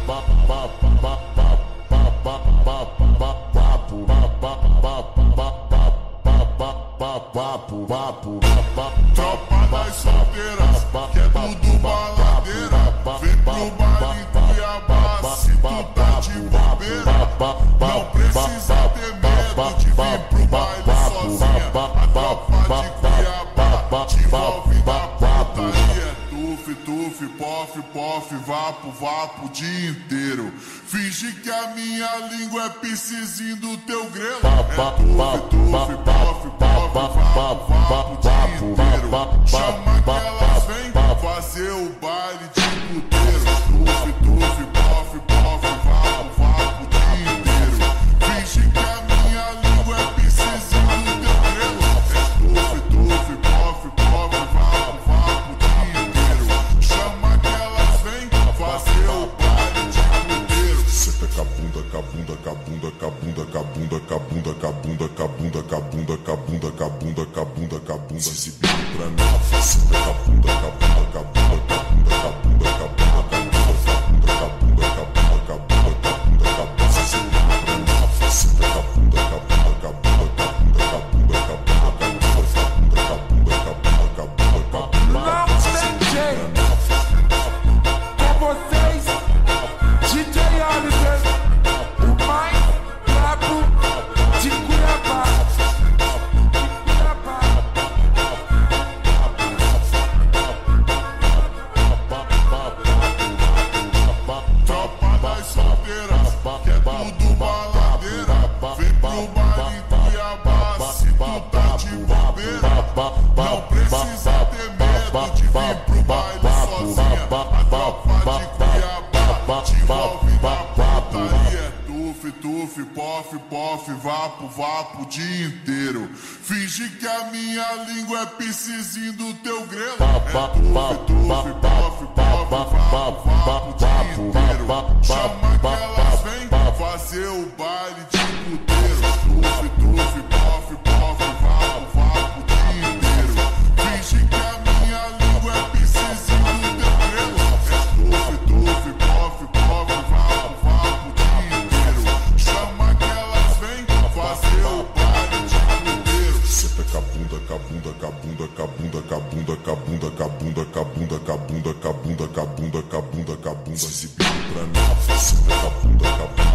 Tropa das solteiras, que é tudo baladeira. Vem pro baile Cuiabá, se tu tá de bobeira. Não precisa ter medo de vir pro baile sozinha. A tropa de Cuiabá te envolve na putaria. Tuf, tuf, pof, pof, vapo, vapo o dia inteiro. Finge que a minha língua é piscizinho do teu grelo. É tuf, tuf, pof, pof, vapo, vapo o dia inteiro. Chama que elas vêm fazer o baile de puteiro. Tuf, tuf, pof, pof, vapo, vapo o dia inteiro. Finge que a minha língua é piscizinho do teu grelo. É tuf, tuf, pof, pof, vapo, vapo o dia inteiro. Chama que elas vêm fazer o baile de puteiro. Senta com a bunda, com a bunda, com a bunda, com a bunda, com a bunda, com a bunda, com a bunda, com a bunda, com a bunda, com a bunda, com a bunda, com a bunda, com a bunda, exibindo pra mim. Senta com a bunda, com a bunda, com a bunda, com a bunda, com a bunda, com a bunda, com a bunda, com a bunda, com a bunda, com a bunda, com a bunda, com a bunda, com a bunda, exibindo pra mim. Senta com a bunda, com a bunda, com a bunda, com a bunda, com a bunda, com a bunda, com a bunda, com a bunda, com a bunda, com a bunda, com a bunda, com a bunda. Não tem jeito. Com vocês, DJ Oliver, o mais brabo de Cuiabá. Tropa das solteiras, que é tudo baladeira. Vem pro baile Cuiabá, se tu tá de bobeira. Não precisa ter medo de vir pro baile sozinha. A tropa de Cuiabá te envolve na putaria. Tuf, tuf, pof, pof, vapo, vapo o dia inteiro. Finge que a minha língua é piscizinho do teu grelo. É tuf, tuf, pof, pof, vapo, vapo o dia inteiro. Chama que elas vêm fazer o baile de puteiro. Tuf, tuf, pof, pof, vapo, vapo o dia inteiro. Finge que a minha língua é piscizinho do teu grelo. É tuf, tuf, pof, pof, vapo, vapo o dia inteiro. Chama que elas vêm fazer o baile de puteiro. Senta com a bunda, com a bunda, com a bunda, com a bunda, com a bunda, com a bunda, com a bunda, com a bunda, com a bunda, com a bunda, com a bunda, com a bunda, com a bunda, exibindo pra mim. Senta com a bunda, com a bunda.